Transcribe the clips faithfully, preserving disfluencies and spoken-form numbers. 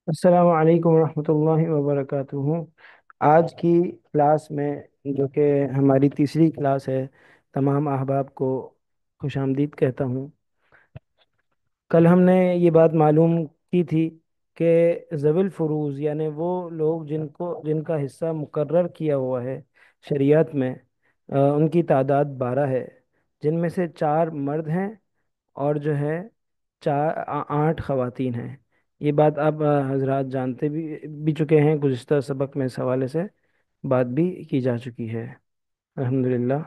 अस्सलाम वालेकुम रहमतुल्लाहि व बरकातुहू। आज की क्लास में, जो कि हमारी तीसरी क्लास है, तमाम अहबाब को खुश आमदीद कहता हूँ। कल हमने ये बात मालूम की थी कि ज़विल फ़ुरूज़ यानी वो लोग जिनको जिनका हिस्सा मुकर्रर किया हुआ है शरीयत में, अ, उनकी तादाद बारह है, जिनमें से चार मर्द हैं और जो है चार आ- आठ खवातीन हैं। ये बात आप अ, हजरात जानते भी भी चुके हैं, गुज़िश्ता सबक में इस हवाले से बात भी की जा चुकी है, अल्हम्दुलिल्लाह।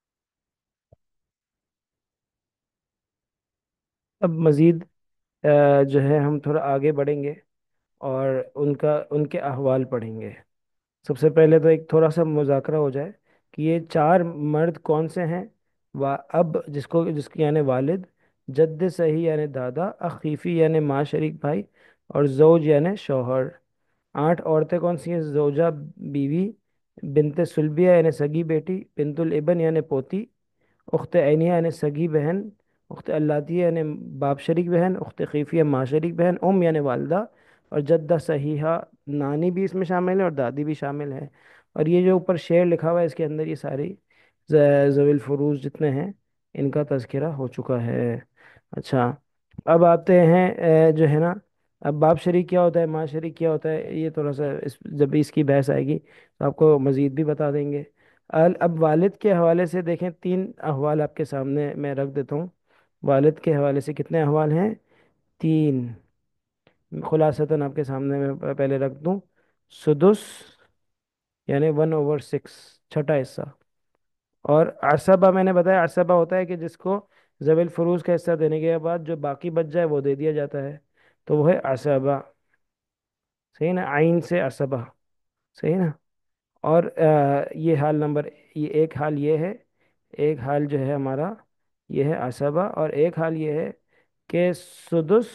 अब मज़ीद अ, जो है हम थोड़ा आगे बढ़ेंगे और उनका उनके अहवाल पढ़ेंगे। सबसे पहले तो एक थोड़ा सा मुज़ाकरा हो जाए कि ये चार मर्द कौन से हैं। वा अब जिसको जिसके यानी वालिद, जद्द सही यानी दादा, अखीफ़ी यानी माँ शरीक भाई, और ज़ौज यानी शौहर। आठ औरतें कौन सी हैं? जोजा बीवी, बिनते सुल्बिया यानी सगी बेटी, बिनतुल इबन यानी पोती, उख्त ऐनिया यानी सगी बहन, उख्त अल्लातिया यानी बाप शरीक बहन, उख्त खीफिया माँ शरीक बहन, उम यानी वालदा, और जद्दा सहीहा नानी भी इसमें शामिल है और दादी भी शामिल है। और ये जो ऊपर शेर लिखा हुआ है इसके अंदर ये सारी ज़विल फुरूज जितने हैं इनका तज़किरा हो चुका है। अच्छा, अब आते हैं अ, जो है ना, अब बाप शरीक क्या होता है, माँ शरीक क्या होता है, ये थोड़ा सा इस जब भी इसकी बहस आएगी तो आपको मज़ीद भी बता देंगे। अल अब वालिद के हवाले से देखें, तीन अहवाल आपके सामने मैं रख देता हूँ। वालिद के हवाले से कितने अहवाल हैं? तीन। खुलासतन आपके सामने मैं प- पहले रख दूँ। सुदुस यानी वन ओवर सिक्स, छठा हिस्सा। और असबा मैंने बताया, असबा होता है कि जिसको जवेल फरूज का हिस्सा देने के बाद जो बाकी बच जाए वो दे दिया जाता है, तो वो है असबा। सही ना, आइन से असबा। सही ना। और अ, ये हाल नंबर, ये एक हाल ये है, एक हाल जो है हमारा ये है असबा, और एक हाल ये है कि सुदुस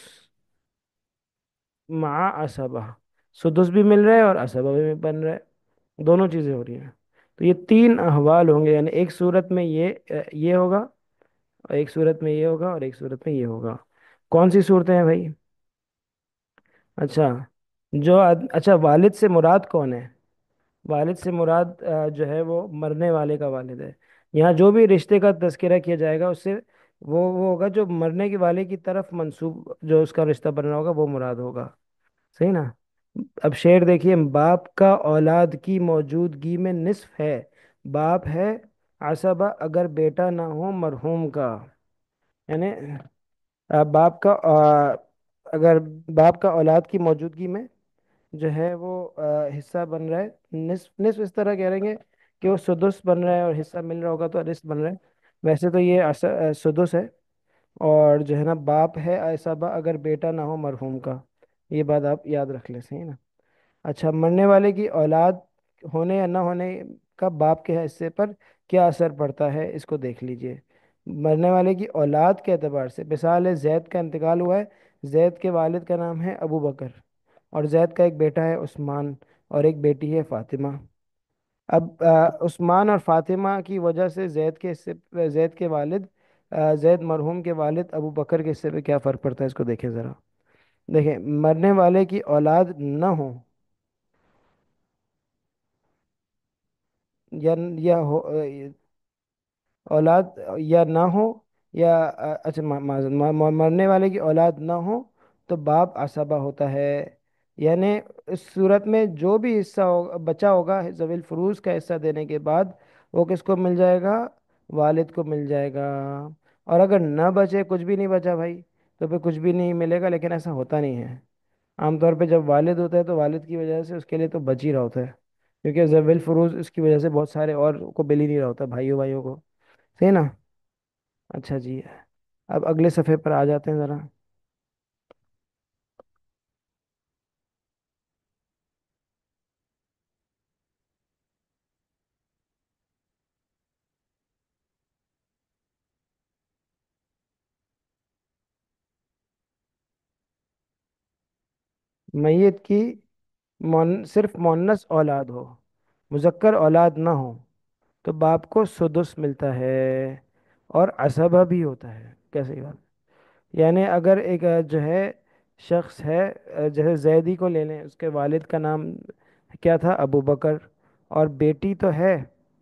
मा असबा, सुदुस भी मिल रहा है और असबा भी बन रहा है, दोनों चीज़ें हो रही हैं। तो ये तीन अहवाल होंगे, यानी एक सूरत में ये अ, ये होगा, और एक सूरत में ये होगा, और एक सूरत में ये होगा। कौन सी सूरतें हैं भाई? अच्छा, जो आद- अच्छा, वालिद से मुराद कौन है? वालिद से मुराद अ, जो है वो मरने वाले का वालिद है। यहाँ जो भी रिश्ते का तज़किरा किया जाएगा उससे वो वो होगा जो मरने के वाले की तरफ मंसूब, जो उसका रिश्ता बन रहा होगा वो मुराद होगा। सही ना। अब शेर देखिए, बाप का औलाद की मौजूदगी में निस्फ है, बाप है असबा अगर बेटा ना हो मरहूम का। यानी अ, बाप का अ, अगर बाप का औलाद की मौजूदगी में जो है वो अ, हिस्सा बन रहा है, निस्फ निस्फ इस तरह कह रहेंगे कि वो सुदुस बन रहा है और हिस्सा मिल रहा होगा तो रिस्त बन रहा है। वैसे तो ये अस- अ, सुदुस है। और जो है ना, बाप है ऐसा अगर बेटा ना हो मरहूम का। ये बात आप याद रख ले, सही ना। अच्छा, मरने वाले की औलाद होने या ना होने का बाप के हिस्से पर क्या असर पड़ता है, इसको देख लीजिए। मरने वाले की औलाद के एतबार से, मिसाल है जैद का इंतकाल हुआ है, जैद के वालिद का नाम है अबू बकर, और जैद का एक बेटा है उस्मान, और एक बेटी है फातिमा। अब आ, उस्मान और फातिमा की वजह से जैद के हिस्से, जैद के वालिद, आ, जैद मरहूम के वालिद अबू बकर के हिस्से पे क्या फ़र्क पड़ता है, इसको देखें ज़रा। देखें, मरने वाले की औलाद न हो या या हो, औलाद या ना हो, या अ, अच्छा मा- माज़- मा- मा- मरने वाले की औलाद ना हो तो बाप असबा होता है। यानी इस सूरत में जो भी हिस्सा हो, बचा होगा ज़वील फरूज का हिस्सा देने के बाद, वो किसको मिल जाएगा? वालिद को मिल जाएगा। और अगर ना बचे, कुछ भी नहीं बचा भाई, तो फिर कुछ भी नहीं मिलेगा, लेकिन ऐसा होता नहीं है। आमतौर पे जब वालिद होता है तो वालिद की वजह से उसके लिए तो बच ही रहा होता है, क्योंकि ज़वील फरूज उसकी वजह से बहुत सारे और को मिल ही नहीं रहा होता, भाइयों भाइयों को। सही ना। अच्छा जी, अब अगले सफ़े पर आ जाते हैं ज़रा। मैयत की मौन सिर्फ मोन्नस औलाद हो, मुज़क्कर औलाद ना हो, तो बाप को सुदुस मिलता है, और असबा भी होता है। कैसे बात? यानी अगर एक अ, जो है شخص ہے، آ، جیسے زیدی کو لے لیں، اس کے والد کا نام کیا تھا؟ ابو بکر، اور بیٹی تو ہے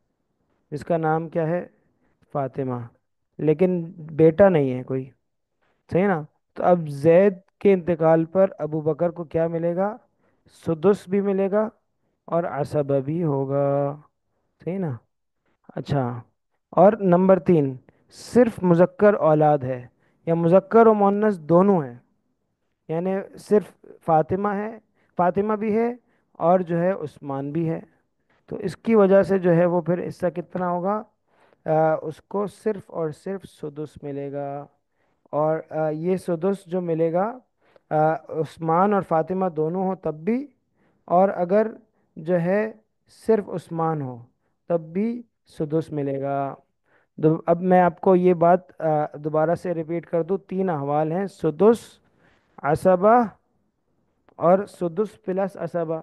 جس کا نام کیا ہے؟ فاطمہ، لیکن بیٹا نہیں ہے کوئی، صحیح نا؟ تو اب زید کے انتقال پر ابو بکر کو کیا ملے گا؟ سدس بھی ملے گا اور عصبہ بھی ہوگا، صحیح نا؟ اچھا، اور نمبر تین، صرف مذکر اولاد ہے یا مذکر و مؤنث دونوں ہیں، یعنی صرف فاطمہ ہے، فاطمہ بھی ہے اور جو ہے عثمان بھی ہے، تو اس کی وجہ سے جو ہے وہ پھر حصہ کتنا ہوگا؟ آ، اس کو صرف اور صرف سدس ملے گا، اور آ، یہ سدس جو ملے گا، آ، عثمان اور فاطمہ دونوں ہوں تب بھی، اور اگر جو ہے صرف عثمان ہو تب بھی سدس ملے گا۔ دو- اب میں آپ کو یہ بات آ، دوبارہ سے ریپیٹ کر دوں، تین احوال ہیں: سدس، عصبہ، اور سدس پلس عصبہ۔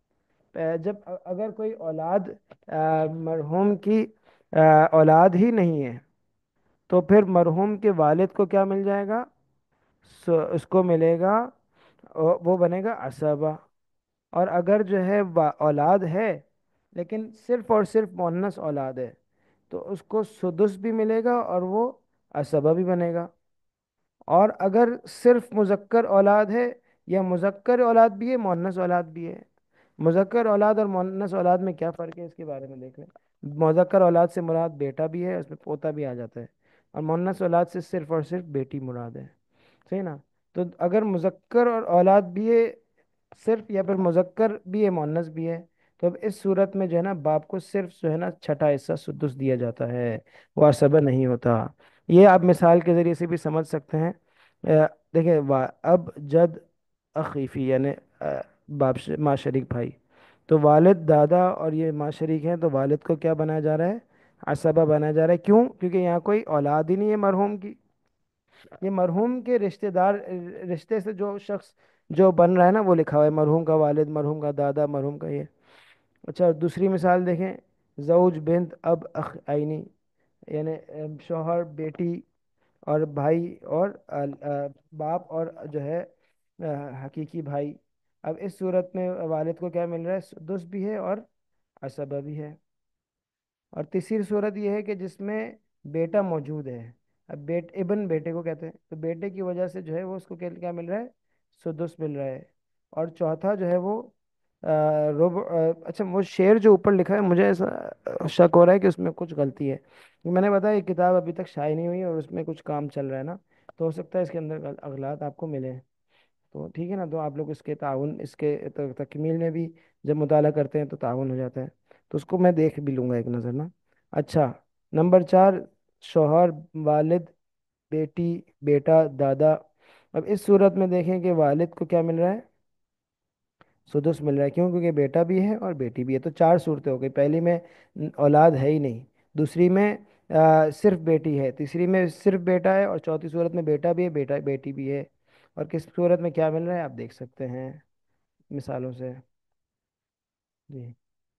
آ، جب ا- اگر کوئی اولاد آ، مرحوم کی آ، اولاد ہی نہیں ہے تو پھر مرحوم کے والد کو کیا مل جائے گا؟ سو اس کو ملے گا، او- وہ بنے گا عصبہ۔ اور اگر جو ہے وا- اولاد ہے لیکن صرف اور صرف مؤنث اولاد ہے تو اس کو سدس بھی ملے گا اور وہ عصبہ بھی بنے گا۔ اور اگر صرف مذکر اولاد ہے، یا مذکر اولاد بھی ہے مؤنث اولاد بھی ہے، مذکر اولاد اور مؤنث اولاد میں کیا فرق ہے اس کے بارے میں دیکھ لیں۔ مذکر اولاد سے مراد بیٹا بھی ہے، اس میں پوتا بھی آ جاتا ہے، اور مؤنث اولاد سے صرف اور صرف بیٹی مراد ہے، صحیح نا؟ تو اگر مذکر اور اولاد بھی ہے صرف، یا پھر مذکر بھی ہے مؤنث بھی ہے، تو اب اس صورت میں جو ہے نا باپ کو صرف جو ہے نا چھٹا حصہ سدس دیا جاتا ہے، وہ عصبہ نہیں ہوتا۔ یہ آپ مثال کے ذریعے سے بھی سمجھ سکتے ہیں۔ اہ، دیکھیں، وا- اب جد اخیفی، یعنی اہ، باپ ش- ماں شریک بھائی، تو والد دادا اور یہ ماں شریک ہیں، تو والد کو کیا بنایا جا رہا ہے؟ عصبہ بنایا جا رہا ہے۔ کیوں؟ کیونکہ یہاں کوئی اولاد ہی نہیں ہے مرحوم کی، یہ مرحوم کے رشتہ دار، رشتے سے جو شخص جو بن رہا ہے نا وہ لکھا ہوا ہے، مرحوم کا والد، مرحوم کا دادا، مرحوم کا یہ۔ اچھا، دوسری مثال دیکھیں، زوج بنت اب اخ آئینی، یعنی ام، شوہر بیٹی اور بھائی اور ال- آ، باپ اور جو ہے آ، حقیقی بھائی۔ اب اس صورت میں والد کو کیا مل رہا ہے؟ سدس بھی ہے اور عصبہ بھی ہے۔ اور تیسری صورت یہ ہے کہ جس میں بیٹا موجود ہے، اب بیٹ ابن بیٹے کو کہتے ہیں، تو بیٹے کی وجہ سے جو ہے وہ اس کو کیا کیا مل رہا ہے؟ سدس مل رہا ہے۔ اور چوتھا جو ہے وہ آ، ربع، آ، اچھا وہ شعر جو اوپر لکھا ہے مجھے ایسا آ، شک ہو رہا ہے کہ اس میں کچھ غلطی ہے، میں نے بتایا یہ کتاب ابھی تک شائع نہیں ہوئی اور اس میں کچھ کام چل رہا ہے نا، تو ہو سکتا ہے اس کے اندر غل- اغلاط آپ کو ملیں، تو ٹھیک ہے نا؟ تو آپ لوگ اس کے تعاون، اس کے ت- تکمیل میں بھی جب مطالعہ کرتے ہیں تو تعاون ہو جاتا ہے، تو اس کو میں دیکھ بھی لوں گا ایک نظر نا۔ اچھا، نمبر چار، شوہر، والد، بیٹی، بیٹا، دادا۔ اب اس صورت میں دیکھیں کہ والد کو کیا مل رہا ہے؟ سدس مل رہا ہے، کیوں؟ کیونکہ بیٹا بھی ہے اور بیٹی بھی ہے، تو چار صورتیں ہو گئی، پہلی میں ن- اولاد ہے ہی نہیں، دوسری میں آ، صرف بیٹی ہے، تیسری میں صرف بیٹا ہے، اور چوتھی صورت میں بیٹا بھی ہے، بیٹا بیٹی بھی ہے، اور کس صورت میں کیا مل رہا ہے آپ دیکھ سکتے ہیں مثالوں سے۔ جی،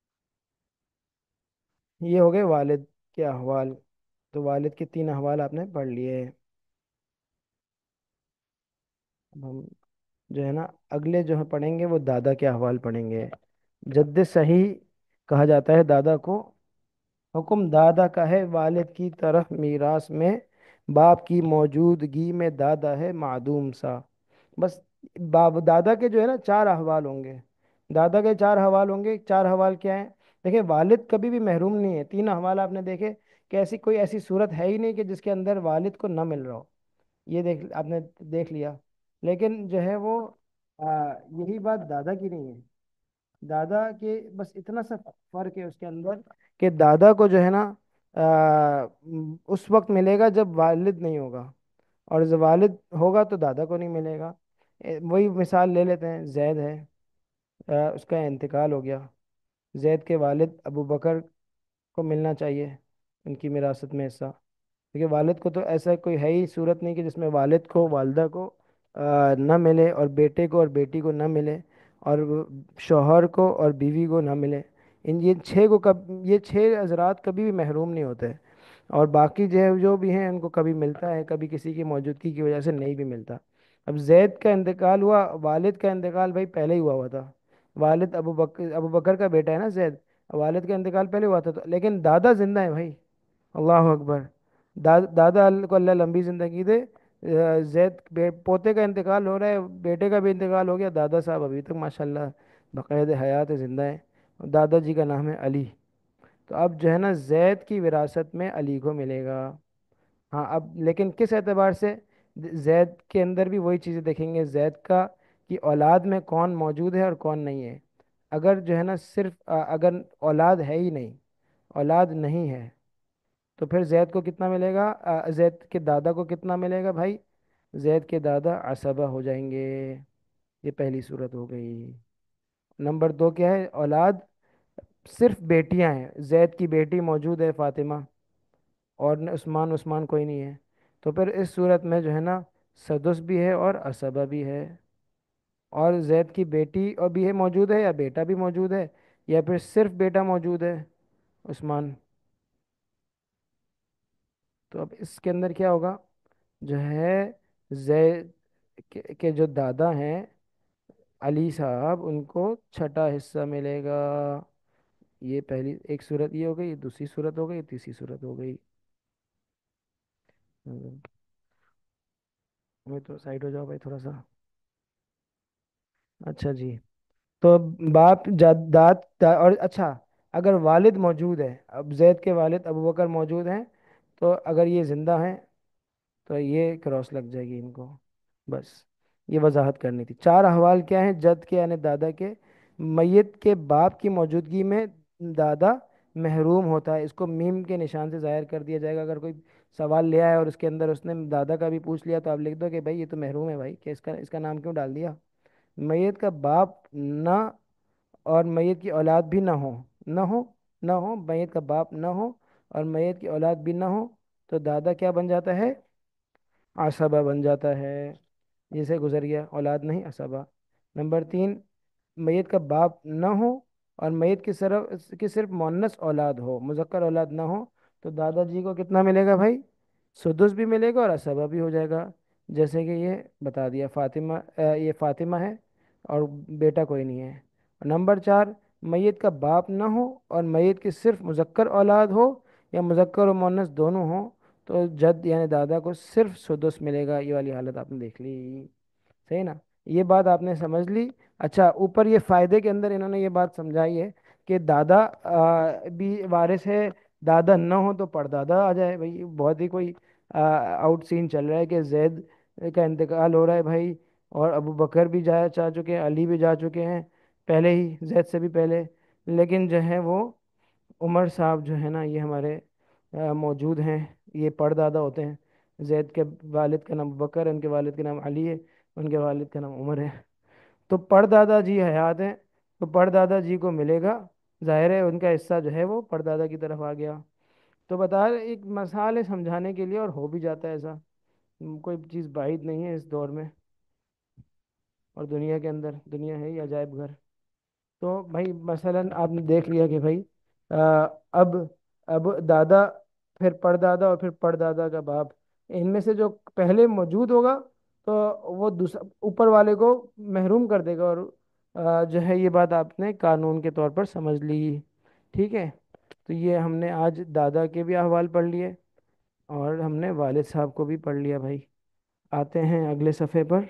یہ ہو گئے والد کے احوال، تو والد کے تین احوال آپ نے پڑھ لیے۔ اب ہم جو ہے نا اگلے جو ہم پڑھیں گے وہ دادا کے احوال پڑھیں گے۔ جد صحیح کہا جاتا ہے دادا کو، حکم دادا کا ہے والد کی طرف میراث میں، باپ کی موجودگی میں دادا ہے معدوم سا۔ بس باپ دادا کے جو ہے نا چار احوال ہوں گے، دادا کے چار احوال ہوں گے۔ چار احوال کیا ہیں؟ دیکھیں، والد کبھی بھی محروم نہیں ہے، تین احوال آپ نے دیکھے کہ ایسی کوئی ایسی صورت ہے ہی نہیں کہ جس کے اندر والد کو نہ مل رہا ہو، یہ دیکھ آپ نے دیکھ لیا، لیکن جو ہے وہ آ، یہی بات دادا کی نہیں ہے، دادا کے بس اتنا سا فرق ہے اس کے اندر کہ دادا کو جو ہے نا آ، م، اس وقت ملے گا جب والد نہیں ہوگا، اور جب والد ہوگا تو دادا کو نہیں ملے گا۔ اے، وہی مثال لے لیتے ہیں، زید ہے، آ، اس کا انتقال ہو گیا، زید کے والد ابو بکر کو ملنا چاہیے ان کی وراثت میں حصہ، کیونکہ والد کو تو ایسا کوئی ہے ہی صورت نہیں کہ جس میں والد کو، والدہ کو آ، نہ ملے، اور بیٹے کو اور بیٹی کو نہ ملے، اور وہ شوہر کو اور بیوی کو نہ ملے، ان یہ چھ کو کب یہ چھ حضرات کبھی بھی محروم نہیں ہوتے، اور باقی جو ہے جو بھی ہیں ان کو کبھی ملتا ہے، کبھی کسی کی موجودگی کی وجہ سے نہیں بھی ملتا۔ اب زید کا انتقال ہوا، والد کا انتقال بھائی پہلے ہی ہوا ہوا تھا، والد ابو بکر ابو بکر کا بیٹا ہے نا زید، والد کا انتقال پہلے ہوا تھا تو لیکن دادا زندہ ہے بھائی، اللہ اکبر، دادا دادا اللہ کو اللہ لمبی زندگی دے، آ، زید بے- پوتے کا انتقال ہو رہا ہے، بیٹے کا بھی انتقال ہو گیا، دادا صاحب ابھی تک ماشاءاللہ بقید حیات زندہ ہیں، دادا جی کا نام ہے علی، تو اب جو ہے نا زید کی وراثت میں علی کو ملے گا۔ ہاں اب لیکن کس اعتبار سے؟ زید کے اندر بھی وہی چیزیں دیکھیں گے، زید کا کی اولاد میں کون موجود ہے اور کون نہیں ہے۔ اگر جو ہے نا صرف آ، اگر اولاد ہے ہی نہیں، اولاد نہیں ہے، تو پھر زید کو کتنا ملے گا؟ آ، زید کے دادا کو کتنا ملے گا بھائی؟ زید کے دادا عصبہ ہو جائیں گے، یہ پہلی صورت ہو گئی۔ نمبر دو کیا ہے؟ اولاد صرف بیٹیاں ہیں، زید کی بیٹی موجود ہے فاطمہ، اور نہ عثمان عثمان کوئی نہیں ہے، تو پھر اس صورت میں جو ہے نا سدس بھی ہے اور عصبہ بھی ہے، اور زید کی بیٹی اور بھی ہے موجود ہے یا بیٹا بھی موجود ہے، یا پھر صرف بیٹا موجود ہے عثمان، تو اب اس کے اندر کیا ہوگا؟ جو ہے زید کے کے جو دادا ہیں علی صاحب، ان کو چھٹا حصہ ملے گا۔ یہ پہلی ایک صورت یہ ہو گئی، دوسری صورت ہو گئی، تیسری صورت ہو گئی۔ ہوں، میں تو سائڈ ہو جاؤ بھائی تھوڑا سا۔ اچھا جی، تو باپ جد- داد دا- اور اچھا، اگر والد موجود ہے، اب زید کے والد ابو بکر موجود ہیں، تو اگر یہ زندہ ہیں تو یہ کراس لگ جائے گی ان کو، بس یہ وضاحت کرنی تھی۔ چار احوال کیا ہیں جد کے یعنی دادا کے؟ میت کے باپ کی موجودگی میں دادا محروم ہوتا ہے، اس کو میم کے نشان سے ظاہر کر دیا جائے گا، اگر کوئی سوال لے آیا اور اس کے اندر اس نے دادا کا بھی پوچھ لیا تو آپ لکھ دو کہ بھائی یہ تو محروم ہے بھائی، کہ اس کا اس کا نام کیوں ڈال دیا؟ میت کا باپ نہ، اور میت کی اولاد بھی نہ ہو، نہ ہو نہ ہو میت کا باپ نہ ہو اور میت کی اولاد بھی نہ ہو، تو دادا کیا بن جاتا ہے؟ عصبہ بن جاتا ہے، جسے گزر گیا اولاد نہیں عصبہ۔ نمبر تین، میت کا باپ نہ ہو اور میت کی صرف کی صرف مونس اولاد ہو، مذکر اولاد نہ ہو، تو دادا جی کو کتنا ملے گا بھائی؟ سدس بھی ملے گا اور عصبہ بھی ہو جائے گا، جیسے کہ یہ بتا دیا فاطمہ، اے، یہ فاطمہ ہے اور بیٹا کوئی نہیں ہے۔ نمبر چار، میت کا باپ نہ ہو اور میت کی صرف مذکر اولاد ہو یا مذکر و مونس دونوں ہوں، تو جد یعنی دادا کو صرف سدس ملے گا، یہ والی حالت آپ نے دیکھ لی، صحیح نا؟ یہ بات آپ نے سمجھ لی۔ اچھا، اوپر یہ فائدے کے اندر انہوں نے یہ بات سمجھائی ہے کہ دادا آ، بھی وارث ہے، دادا نہ ہو تو پردادا آ جائے بھائی، بہت ہی کوئی آؤٹ سین چل رہا ہے کہ زید کا انتقال ہو رہا ہے بھائی، اور ابو بکر بھی جا جا چکے ہیں، علی بھی جا چکے ہیں پہلے ہی، زید سے بھی پہلے، لیکن جو ہے وہ عمر صاحب جو ہے نا یہ ہمارے آ، موجود ہیں، یہ پردادا ہوتے ہیں، زید کے والد کا نام بکر ہے، ان کے والد کا نام علی ہے، ان کے والد کا نام عمر ہے، تو پردادا جی حیات ہیں، تو پردادا جی کو ملے گا، ظاہر ہے ان کا حصہ جو ہے وہ پردادا کی طرف آ گیا۔ تو بتا رہے ایک مثال ہے سمجھانے کے لیے، اور ہو بھی جاتا ہے ایسا، کوئی چیز بعید نہیں ہے اس دور میں، اور دنیا کے اندر، دنیا ہے ہی عجائب گھر۔ تو بھائی مثلا آپ نے دیکھ لیا کہ بھائی آ، اب اب دادا، پھر پردادا، اور پھر پردادا کا باپ، ان میں سے جو پہلے موجود ہوگا تو وہ دوسرا اوپر والے کو محروم کر دے گا، اور آ، جو ہے یہ بات آپ نے قانون کے طور پر سمجھ لی، ٹھیک ہے؟ تو یہ ہم نے آج دادا کے بھی احوال پڑھ لیے، اور ہم نے والد صاحب کو بھی پڑھ لیا بھائی۔ آتے ہیں اگلے صفحے پر،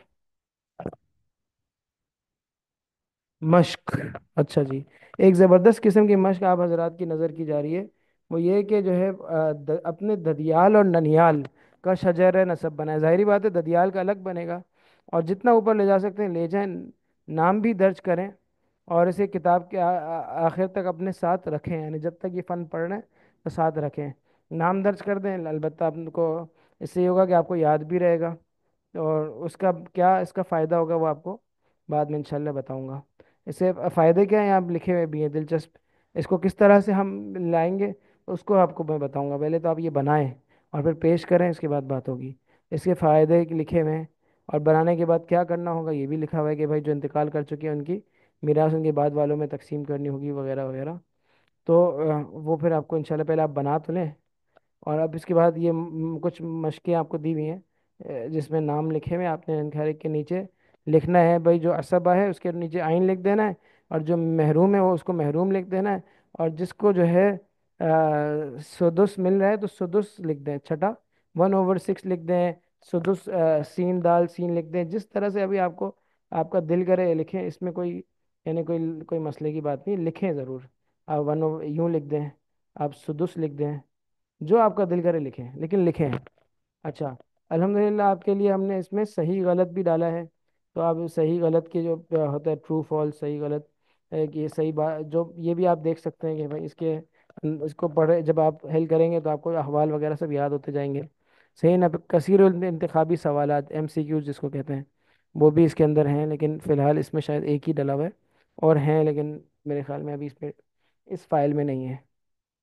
مشق۔ اچھا جی، ایک زبردست قسم کی مشق آپ حضرات کی نظر کی جا رہی ہے، وہ یہ کہ جو ہے آ، د- اپنے ددیال اور ننیال کا شجر نسب بنائے، ظاہری بات ہے ددیال کا الگ بنے گا، اور جتنا اوپر لے جا سکتے ہیں لے جائیں، نام بھی درج کریں، اور اسے کتاب کے آ- آ- آخر تک اپنے ساتھ رکھیں، یعنی جب تک یہ فن پڑھ رہے ہیں تو ساتھ رکھیں، نام درج کر دیں، البتہ آپ کو اس سے یہ ہوگا کہ آپ کو یاد بھی رہے گا، اور اس کا کیا اس کا فائدہ ہوگا وہ آپ کو بعد میں انشاءاللہ بتاؤں گا۔ اس سے فائدے کیا ہیں آپ لکھے ہوئے بھی ہیں دلچسپ، اس کو کس طرح سے ہم لائیں گے اس کو آپ کو میں بتاؤں گا، پہلے تو آپ یہ بنائیں اور پھر پیش کریں، اس کے بعد بات ہوگی۔ اس کے فائدے لکھے ہوئے ہیں، اور بنانے کے بعد کیا کرنا ہوگا یہ بھی لکھا ہوا ہے کہ بھائی جو انتقال کر چکے ہیں ان کی میراث ان کے بعد والوں میں تقسیم کرنی ہوگی وغیرہ وغیرہ، تو آ، وہ پھر آپ کو انشاءاللہ پہلے آپ بنا تو لیں، اور اب اس کے بعد یہ م- کچھ مشقیں آپ کو دی ہوئی ہیں، अ, जिसमें नाम लिखे हुए हैं, आपने हर एक के नीचे लिखना है भाई। जो असबा है उसके नीचे आइन लिख देना है, और जो महरूम है वो उसको महरूम लिख देना है। और जिसको जो है अ, सुदुस मिल रहा है तो सुदुस लिख दें, छठा वन ओवर सिक्स लिख दें, सुदुस अ, सीन दाल सीन लिख दें, जिस तरह से अभी आपको आपका दिल करे लिखें। इसमें कोई यानी कोई कोई मसले की बात नहीं, लिखें ज़रूर। आप वन ओवर यूँ लिख दें, आप सुदुस लिख दें, जो आपका दिल करे लिखें, लेकिन लिखें। अच्छा, अल्हम्दुलिल्लाह आपके लिए हमने इसमें सही गलत भी डाला है। तो आप सही गलत के जो अ, होता है ट्रू फॉल्स सही गलत, अ, कि ये सही बात जो ये भी आप देख सकते हैं कि भाई इसके अन- इसको पढ़े जब आप हल करेंगे तो आपको अहवाल वगैरह सब याद होते जाएंगे। सही ना, कसीर इंतखाबी सवालात एम सी क्यूज जिसको कहते हैं, वो भी इसके अंदर हैं, लेकिन फ़िलहाल इसमें शायद एक ही डला हुआ है। और हैं लेकिन मेरे ख्याल में अभी इस पे इस फाइल में नहीं है।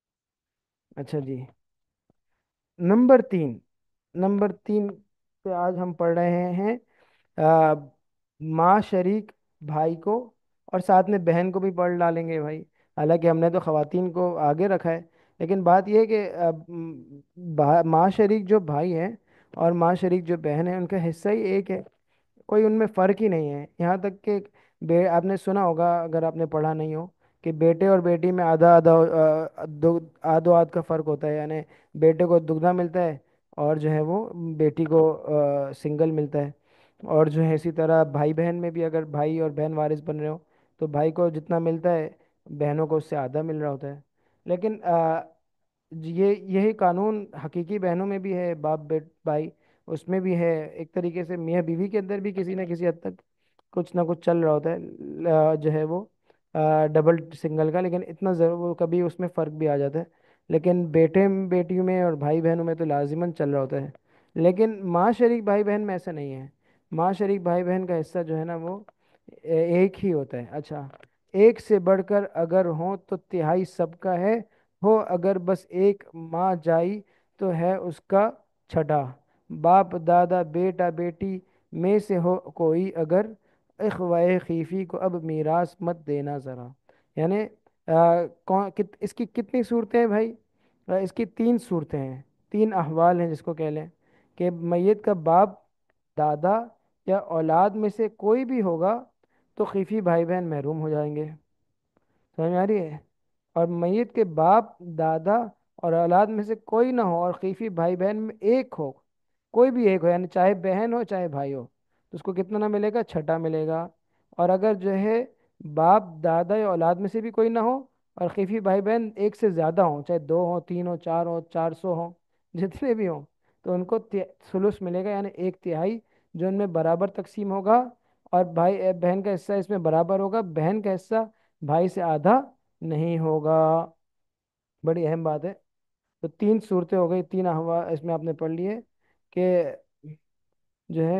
अच्छा जी, नंबर तीन। नंबर तीन पे आज हम पढ़ रहे हैं आ, माँ शरीक भाई को, और साथ में बहन को भी पढ़ डालेंगे भाई। हालांकि हमने तो खवातीन को आगे रखा है, लेकिन बात यह है कि आ, म, भा- माँ शरीक जो भाई है और माँ शरीक जो बहन है उनका हिस्सा ही एक है। कोई उनमें फ़र्क ही नहीं है। यहाँ तक कि बे आपने सुना होगा, अगर आपने पढ़ा नहीं हो, कि बेटे और बेटी में आधा आधा अ, दो आधो आध का फ़र्क होता है। यानी बेटे को दुगना मिलता है, और जो है वो बेटी को सिंगल मिलता है। और जो है इसी तरह भाई बहन में भी, अगर भाई और बहन वारिस बन रहे हो तो भाई को जितना मिलता है बहनों को उससे आधा मिल रहा होता है। लेकिन अ, ये यही कानून हकीकी बहनों में भी है, बाप बेट भाई उसमें भी है। एक तरीके से मियाँ बीवी के अंदर भी किसी न किसी हद तक कुछ ना कुछ चल रहा होता है, ल- जो है वो डबल सिंगल का, लेकिन इतना ज़रूर वो कभी उसमें फ़र्क भी आ जाता है। लेकिन बेटे बेटियों में और भाई बहनों में तो लाजिमन चल रहा होता है। लेकिन माँ शरीक भाई बहन में ऐसा नहीं है। माँ शरीक भाई बहन का हिस्सा जो है ना वो ए- एक ही होता है। अच्छा, एक से बढ़कर अगर हो तो तिहाई सबका है, हो अगर बस एक माँ जाई तो है उसका छठा। बाप दादा बेटा बेटी में से हो कोई अगर, इखवाए खीफी को अब मीरास मत देना ज़रा। यानी अ, कौन कित, इसकी कितनी सूरतें हैं भाई? अ, इसकी तीन सूरतें हैं, तीन अहवाल हैं जिसको कह लें कि मैयत का बाप दादा या औलाद में से कोई भी होगा तो खीफी भाई बहन महरूम हो जाएंगे। समझ में आ रही है? और मैयत के बाप दादा और औलाद में से कोई ना हो, और खीफी भाई बहन में एक हो, कोई भी एक हो, यानी चाहे बहन हो चाहे भाई हो, तो उसको कितना ना मिलेगा? छठा मिलेगा। और अगर जो है बाप दादा या औलाद में से भी कोई ना हो, और खीफी भाई बहन एक से ज़्यादा हो, चाहे दो हो तीन हो चार हो चार सौ हो, जितने भी हों, तो उनको ति- सुलुस मिलेगा, यानी एक तिहाई जो उनमें बराबर तकसीम होगा। और भाई अ, बहन का हिस्सा इसमें बराबर होगा, बहन का हिस्सा भाई से आधा नहीं होगा। बड़ी अहम बात है। तो तीन सूरतें हो गई, तीन अहवा इसमें आपने पढ़ लिए कि जो है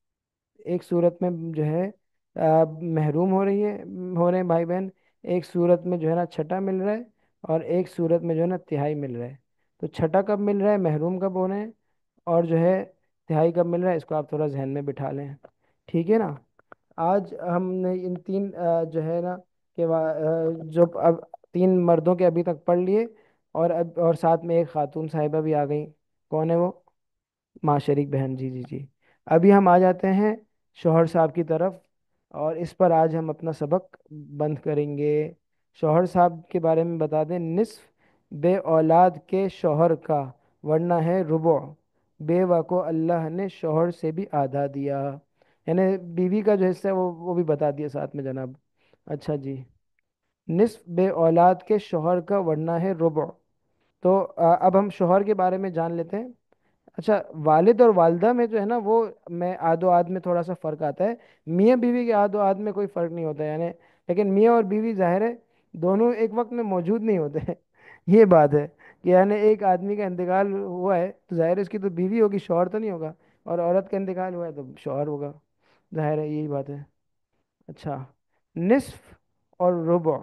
एक सूरत में जो है आ, महरूम हो रही है, हो रहे हैं भाई बहन। एक सूरत में जो है ना छठा मिल रहा है, और एक सूरत में जो है ना तिहाई मिल रहा है। तो छठा कब मिल रहा है, महरूम कब हो रहे हैं, और जो है तिहाई कब मिल रहा है, इसको आप थोड़ा जहन में बिठा लें। ठीक है ना? आज हमने इन तीन अ, जो है ना के वा- अ, जो अब तीन मर्दों के अभी तक पढ़ लिए, और अब और साथ में एक खातून साहिबा भी आ गई। कौन है वो? माँ शरीक बहन, जी जी जी। अभी हम आ जाते हैं शौहर साहब की तरफ, और इस पर आज हम अपना सबक बंद करेंगे। शौहर साहब के बारे में बता दें, निस्फ बे औलाद के शौहर का, वरना है रुबो। बेवा को अल्लाह ने शौहर से भी आधा दिया। यानी बीवी का जो हिस्सा है वो वो भी बता दिया साथ में जनाब। अच्छा जी, निस्फ बे औलाद के शौहर का, वरना है रुबो। तो अ, अब हम शौहर के बारे में जान लेते हैं। अच्छा, वालिद और वालदा में जो है ना वो मैं आदो आद में थोड़ा सा फर्क आता है। मियाँ बीवी के आदो आद में कोई फर्क नहीं होता है, यानी लेकिन मियाँ और बीवी जाहिर है दोनों एक वक्त में मौजूद नहीं होते हैं। ये बात है कि यानी एक आदमी का इंतकाल हुआ है तो जाहिर है उसकी तो बीवी होगी, शौहर तो नहीं होगा। और औरत का इंतकाल हुआ है तो शौहर होगा, जाहिर है, यही बात है। अच्छा, निस्फ और रुबो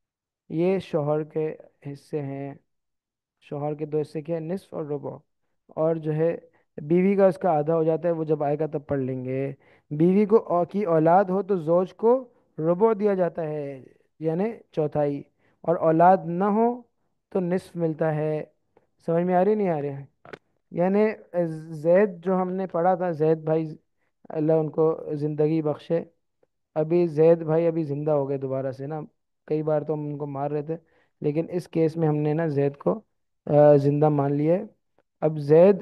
ये शौहर के हिस्से हैं। शौहर के दो हिस्से क्या है, निस्फ और रुबा। और जो है बीवी का उसका आधा हो जाता है, वो जब आएगा तब पढ़ लेंगे। बीवी को औ की औलाद हो तो जोज को रुबो दिया जाता है, यानी चौथाई। और औलाद ना हो तो निस्फ मिलता है। समझ में आ रही नहीं आ रही है? یعنی زید جو ہم نے پڑھا تھا، زید بھائی اللہ ان کو زندگی بخشے، ابھی زید بھائی ابھی زندہ ہو گئے دوبارہ سے نا، کئی بار تو ہم ان کو مار رہے تھے، لیکن اس کیس میں ہم نے نا زید کو آ، زندہ مان لیا ہے۔ اب زید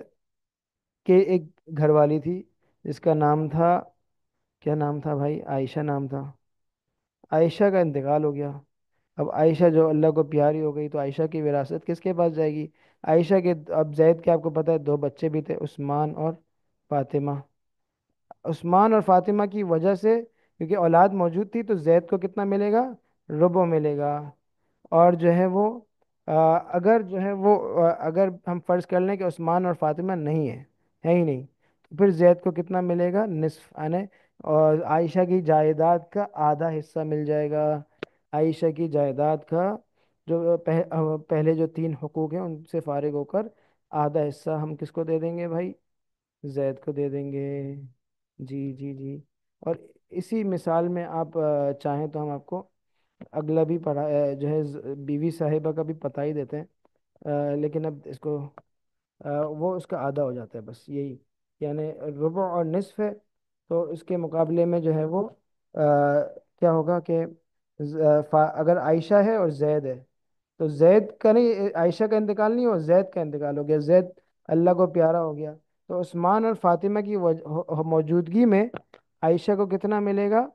کے ایک گھر والی تھی جس کا نام تھا، کیا نام تھا بھائی، عائشہ نام تھا۔ عائشہ کا انتقال ہو گیا۔ اب عائشہ جو اللہ کو پیاری ہو گئی تو عائشہ کی وراثت کس کے پاس جائے گی؟ عائشہ کے اب زید کے آپ کو پتہ ہے دو بچے بھی تھے، عثمان اور فاطمہ۔ عثمان اور فاطمہ کی وجہ سے کیونکہ اولاد موجود تھی تو زید کو کتنا ملے گا؟ ربع ملے گا۔ اور جو ہے وہ آ، اگر جو ہے وہ آ، اگر ہم فرض کر لیں کہ عثمان اور فاطمہ نہیں ہے، ہے ہی نہیں، تو پھر زید کو کتنا ملے گا؟ نصف، یعنی اور عائشہ کی جائیداد کا آدھا حصہ مل جائے گا۔ عائشہ کی جائیداد کا جو پہ- آ، پہلے جو تین حقوق ہیں ان سے فارغ ہو کر آدھا حصہ ہم کس کو دے دیں گے بھائی؟ زید کو دے دیں گے۔ جی جی جی۔ اور اسی مثال میں آپ آ، چاہیں تو ہم آپ کو اگلا بھی پڑھا آ، جو ہے ز- بیوی صاحبہ کا بھی پتہ ہی دیتے ہیں، آ، لیکن اب اس کو آ، وہ اس کا آدھا ہو جاتا ہے بس یہی، یعنی ربع اور نصف ہے، تو اس کے مقابلے میں جو ہے وہ آ، کیا ہوگا کہ ز- آ، فا- اگر عائشہ ہے اور زید ہے تو زید کا نہیں، عائشہ کا انتقال نہیں ہوا، زید کا انتقال ہو گیا، زید اللہ کو پیارا ہو گیا، تو عثمان اور فاطمہ کی وج- ہو- ہو- موجودگی میں عائشہ کو کتنا ملے گا؟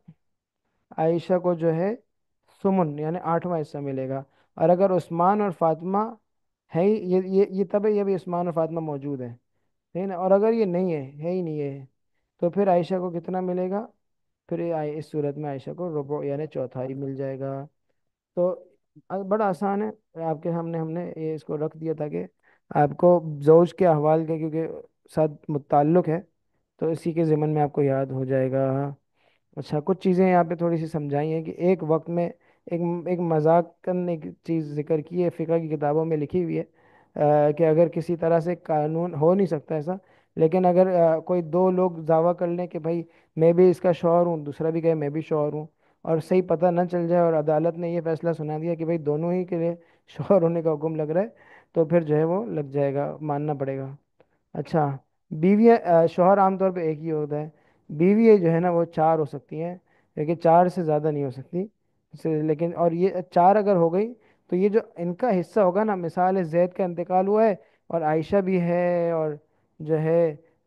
عائشہ کو جو ہے سمن یعنی آٹھواں حصہ ملے گا۔ اور اگر عثمان اور فاطمہ ہے ہی- یہ یہ یہ تب ہے یہ بھی عثمان اور فاطمہ موجود ہیں، ٹھیک ہے نا، اور اگر یہ نہیں ہے، ہے ہی نہیں ہے، تو پھر عائشہ کو کتنا ملے گا؟ پھر یہ آئی- اس صورت میں عائشہ کو ربع یعنی چوتھائی مل جائے گا۔ تو آ- بڑا آسان ہے، آپ کے ہم نے ہم نے یہ اس کو رکھ دیا تھا کہ آپ کو زوج کے احوال کے کیونکہ ساتھ متعلق ہے تو اسی کے ضمن میں آپ کو یاد ہو جائے گا۔ اچھا، کچھ چیزیں یہاں پہ تھوڑی سی سمجھائی ہیں کہ ایک وقت میں ایک ایک مذاق کرنے کی چیز ذکر کی ہے، فقہ کی کتابوں میں لکھی ہوئی ہے آ، کہ اگر کسی طرح سے قانون ہو نہیں سکتا ایسا، لیکن اگر آ، کوئی دو لوگ دعویٰ کر لیں کہ بھائی میں بھی اس کا شوہر ہوں، دوسرا بھی کہے میں بھی شوہر ہوں، اور صحیح پتہ نہ چل جائے اور عدالت نے یہ فیصلہ سنا دیا کہ بھائی دونوں ہی کے لیے شوہر ہونے کا حکم لگ رہا ہے، تو پھر جو ہے وہ لگ جائے گا، ماننا پڑے گا۔ اچھا، بیوی آ، شوہر عام طور پہ ایک ہی ہوتا ہے، بیوی جو ہے نا وہ چار ہو سکتی ہیں، لیکن چار سے زیادہ نہیں ہو سکتی، سے- لیکن اور یہ چار اگر ہو گئی تو یہ جو ان کا حصہ ہوگا نا، مثال ہے زید کا انتقال ہوا ہے اور عائشہ بھی ہے اور جو ہے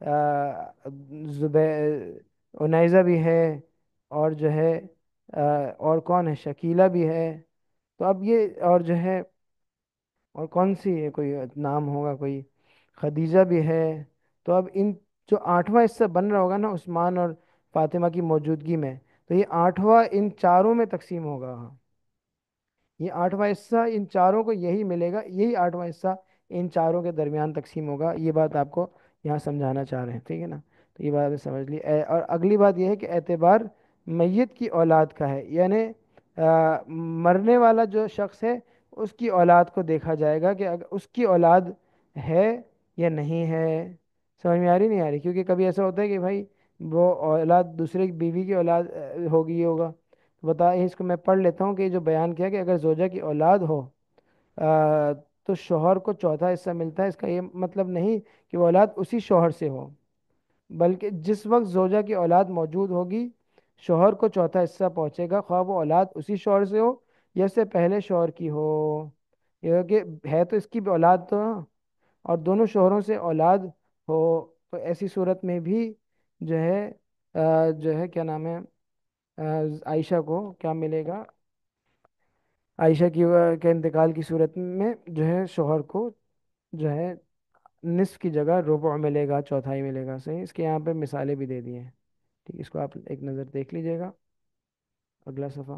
زبیر عنیزہ بھی ہے اور جو ہے آ، اور کون ہے، شکیلہ بھی ہے، تو اب یہ اور جو ہے اور کون سی ہے، کوئی نام ہوگا کوئی، خدیجہ بھی ہے، تو اب ان جو آٹھواں حصہ بن رہا ہوگا نا عثمان اور فاطمہ کی موجودگی میں، تو یہ آٹھواں ان چاروں میں تقسیم ہوگا، یہ آٹھواں حصہ ان چاروں کو یہی ملے گا، یہی آٹھواں حصہ ان چاروں کے درمیان تقسیم ہوگا، یہ بات آپ کو یہاں سمجھانا چاہ رہے ہیں، ٹھیک ہے نا، تو یہ بات سمجھ لی اے- اور اگلی بات یہ ہے کہ اعتبار میت کی اولاد کا ہے، یعنی آ، مرنے والا جو شخص ہے اس کی اولاد کو دیکھا جائے گا کہ اگر اس کی اولاد ہے یا نہیں ہے، سمجھ میں آ رہی نہیں آ رہی؟ کیونکہ کبھی ایسا ہوتا ہے کہ بھائی وہ اولاد دوسرے کی بیوی کی اولاد آ، ہوگی یہ ہوگا، بتا اس کو میں پڑھ لیتا ہوں کہ جو بیان کیا کہ اگر زوجہ کی اولاد ہو آ، تو شوہر کو چوتھا حصہ ملتا ہے، اس کا یہ مطلب نہیں کہ وہ اولاد اسی شوہر سے ہو، بلکہ جس وقت زوجہ کی اولاد موجود ہوگی شوہر کو چوتھا حصہ پہنچے گا، خواہ وہ اولاد اسی شوہر سے ہو یا اس سے پہلے شوہر کی ہو، یہ ہے کہ ہے تو اس کی بھی اولاد تو ہاں، اور دونوں شوہروں سے اولاد ہو، تو ایسی صورت میں بھی جو ہے آ، جو ہے کیا نام ہے آ، عائشہ کو کیا ملے گا؟ عائشہ کی وہ- کے انتقال کی صورت میں جو ہے شوہر کو جو ہے نصف کی جگہ ربع ملے گا، چوتھائی ملے گا، صحیح، اس کے یہاں پہ مثالیں بھی دے دی ہیں، ٹھیک، اس کو آپ ایک نظر دیکھ لیجئے گا، اگلا صفحہ۔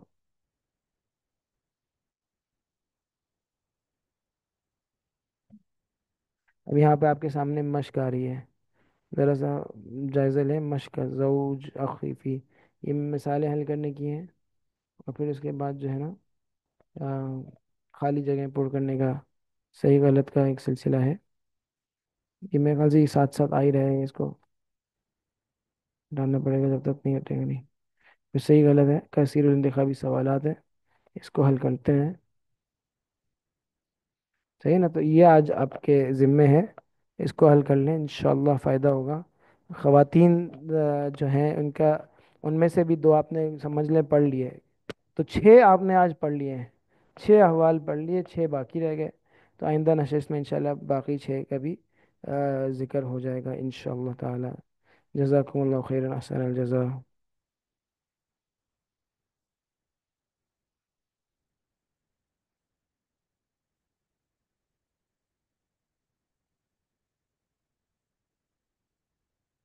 اب یہاں پہ آپ کے سامنے مشق آ رہی ہے، ذرا سا جائزہ لیں، مشق کا زوج اخیفی، یہ مثالیں حل کرنے کی ہیں، اور پھر اس کے بعد جو ہے نا آ، خالی جگہیں پر کرنے کا صحیح غلط کا ایک سلسلہ ہے، یہ میرے خیال سے یہ ساتھ ساتھ آ ہی رہے ہیں، اس کو ڈالنا پڑے گا جب تک نہیں ہٹے گا نہیں، پھر صحیح غلط ہے کثیر الانتخابی سوالات ہیں، اس کو حل کرتے ہیں، صحیح نا، تو یہ آج آپ کے ذمے ہے اس کو حل کر لیں، انشاءاللہ فائدہ ہوگا۔ خواتین آ، جو ہیں ان کا، ان میں سے بھی دو آپ نے سمجھ لیں پڑھ لیے، تو چھ آپ نے آج پڑھ لیے ہیں، چھ احوال پڑھ لیے، چھ باقی رہ گئے۔ تو آئندہ نشست میں انشاءاللہ باقی چھ کا بھی آ، ذکر ہو جائے گا انشاءاللہ تعالی۔ جزاکم اللہ خیرا، احسن الجزا۔